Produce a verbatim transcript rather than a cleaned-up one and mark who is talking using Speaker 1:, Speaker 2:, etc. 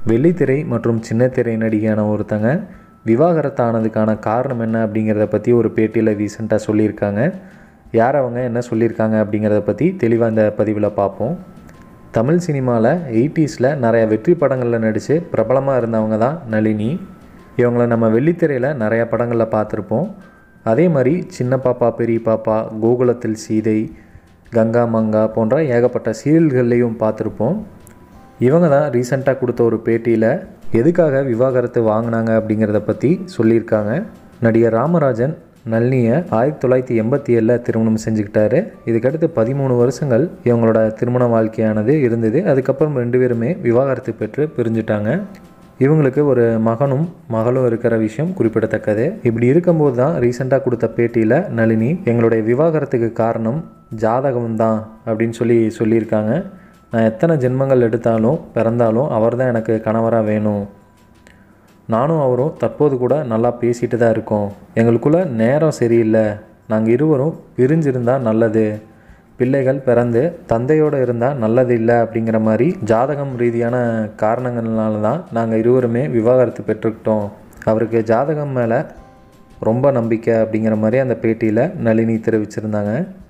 Speaker 1: வெள்ளித்திரை மற்றும் சின்னத்திரை நடிகையான ஒருத்தங்க விவாகரத்தானதுக்கான காரணம் என்ன அப்படிங்கிறத பற்றி ஒரு பேட்டியில் ரீசெண்டாக சொல்லியிருக்காங்க. யார் அவங்க, என்ன சொல்லியிருக்காங்க அப்படிங்கிறத பற்றி தெளிவாக இந்த பதிவில் பார்ப்போம். தமிழ் சினிமாவில் எயிட்டிஸில் நிறையா வெற்றி படங்களில் நடித்து பிரபலமாக இருந்தவங்க தான் நளினி. இவங்கள நம்ம வெள்ளித்திரையில் நிறையா படங்களில் பார்த்துருப்போம். அதே மாதிரி சின்ன பாப்பா, பெரிய பாப்பா, கோகுலத்தில் சீதை, கங்கா மங்கா போன்ற ஏகப்பட்ட சீரியல்கள்லேயும் பார்த்துருப்போம். இவங்க தான் ரீசெண்டாக கொடுத்த ஒரு பேட்டியில் எதுக்காக விவாகரத்து வாங்கினாங்க அப்படிங்கிறத பற்றி சொல்லியிருக்காங்க. நடிகர் ராமராஜன் நளினியை ஆயிரத்தி தொள்ளாயிரத்தி எண்பத்தி ஏழில் திருமணம் செஞ்சுக்கிட்டாரு. இதுக்கடுத்து பதிமூணு வருஷங்கள் இவங்களோட திருமண வாழ்க்கையானது இருந்தது. அதுக்கப்புறம் ரெண்டு பேருமே விவாகரத்து பெற்று பிரிஞ்சுட்டாங்க. இவங்களுக்கு ஒரு மகனும் மகளும் இருக்கிற விஷயம் குறிப்பிடத்தக்கது. இப்படி இருக்கும்போது தான் ரீசெண்டாக கொடுத்த பேட்டியில் நளினி எங்களுடைய விவாகரத்துக்கு காரணம் ஜாதகம் தான் அப்படின்னு சொல்லி சொல்லியிருக்காங்க. நான் எத்தனை ஜென்மங்கள் எடுத்தாலும் பிறந்தாலும் அவர் தான் எனக்கு கணவராக வேணும். நானும் அவரும் தற்போது கூட நல்லா பேசிகிட்டு தான் இருக்கோம். எங்களுக்குள்ளே நேரம் சரியில்லை. நாங்கள் இருவரும் பிரிஞ்சிருந்தால் நல்லது. பிள்ளைகள் பிறந்து தந்தையோடு இருந்தால் நல்லது இல்லை அப்படிங்கிற மாதிரி ஜாதகம் ரீதியான காரணங்கள்னால தான் நாங்கள் இருவருமே விவாகரத்து பெற்றுக்கிட்டோம். அவருக்கு ஜாதகம் மேலே ரொம்ப நம்பிக்கை அப்படிங்கிற மாதிரி அந்த பேட்டியில் நளினி தெரிவிச்சிருந்தாங்க.